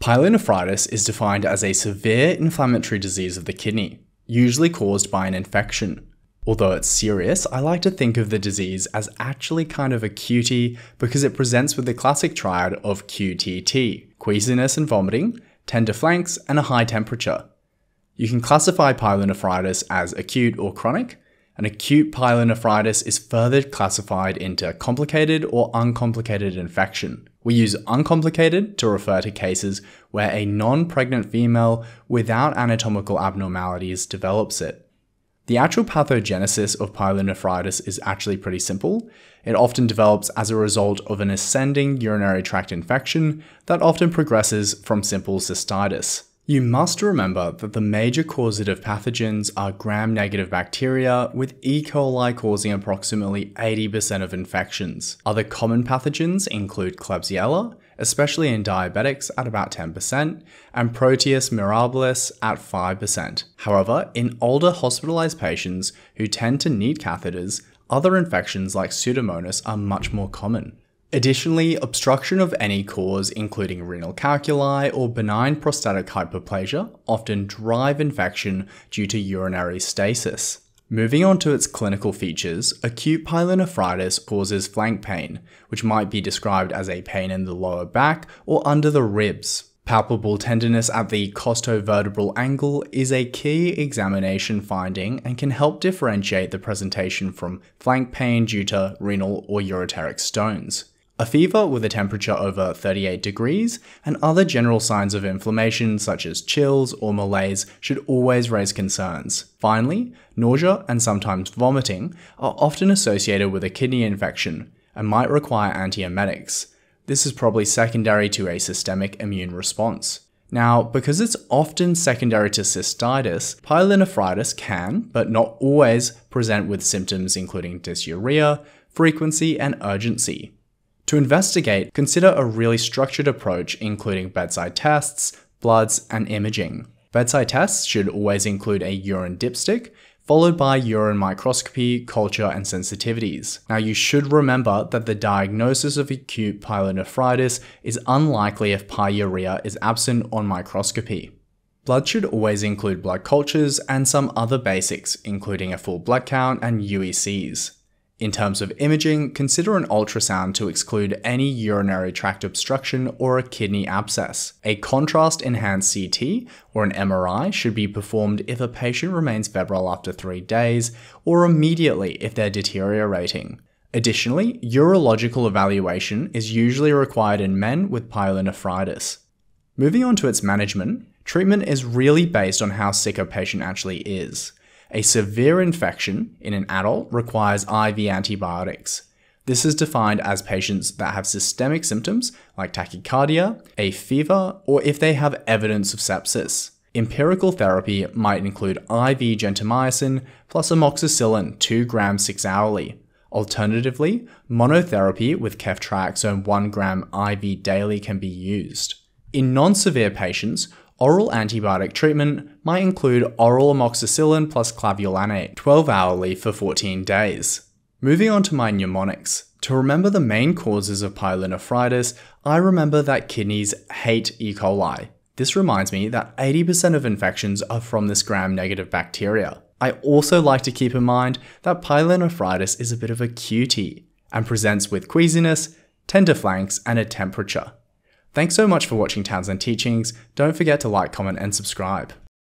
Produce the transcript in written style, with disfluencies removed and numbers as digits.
Pyelonephritis is defined as a severe inflammatory disease of the kidney, usually caused by an infection. Although it's serious, I like to think of the disease as actually kind of a cutie because it presents with the classic triad of QTT, queasiness and vomiting, tender flanks, and a high temperature. You can classify pyelonephritis as acute or chronic, and acute pyelonephritis is further classified into complicated or uncomplicated infection. We use uncomplicated to refer to cases where a non-pregnant female without anatomical abnormalities develops it. The actual pathogenesis of pyelonephritis is actually pretty simple. It often develops as a result of an ascending urinary tract infection that often progresses from simple cystitis. You must remember that the major causative pathogens are gram-negative bacteria, with E. coli causing approximately 80% of infections. Other common pathogens include Klebsiella, especially in diabetics at about 10%, and Proteus mirabilis at 5%. However, in older hospitalized patients who tend to need catheters, other infections like Pseudomonas are much more common. Additionally, obstruction of any cause, including renal calculi or benign prostatic hyperplasia, often drive infection due to urinary stasis. Moving on to its clinical features, acute pyelonephritis causes flank pain, which might be described as a pain in the lower back or under the ribs. Palpable tenderness at the costovertebral angle is a key examination finding and can help differentiate the presentation from flank pain due to renal or ureteric stones. A fever with a temperature over 38 degrees and other general signs of inflammation such as chills or malaise should always raise concerns. Finally, nausea and sometimes vomiting are often associated with a kidney infection and might require antiemetics. This is probably secondary to a systemic immune response. Now, because it's often secondary to cystitis, pyelonephritis can, but not always, present with symptoms including dysuria, frequency, and urgency. To investigate, consider a really structured approach including bedside tests, bloods, and imaging. Bedside tests should always include a urine dipstick, followed by urine microscopy, culture, and sensitivities. Now, you should remember that the diagnosis of acute pyelonephritis is unlikely if pyuria is absent on microscopy. Blood should always include blood cultures and some other basics, including a full blood count and UECs. In terms of imaging, consider an ultrasound to exclude any urinary tract obstruction or a kidney abscess. A contrast-enhanced CT or an MRI should be performed if a patient remains febrile after 3 days or immediately if they're deteriorating. Additionally, urological evaluation is usually required in men with pyelonephritis. Moving on to its management, treatment is really based on how sick a patient actually is. A severe infection in an adult requires IV antibiotics. This is defined as patients that have systemic symptoms like tachycardia, a fever, or if they have evidence of sepsis. Empirical therapy might include IV gentamicin plus amoxicillin 2 grams 6 hourly. Alternatively, monotherapy with ceftriaxone 1 gram IV daily can be used. In non-severe patients, oral antibiotic treatment might include oral amoxicillin plus clavulanate 12 hourly for 14 days. Moving on to my mnemonics. To remember the main causes of pyelonephritis, I remember that kidneys hate E. coli. This reminds me that 80% of infections are from this gram-negative bacteria. I also like to keep in mind that pyelonephritis is a bit of a cutie and presents with queasiness, tender flanks, and a temperature. Thanks so much for watching Townsend Teachings. Don't forget to like, comment, and subscribe.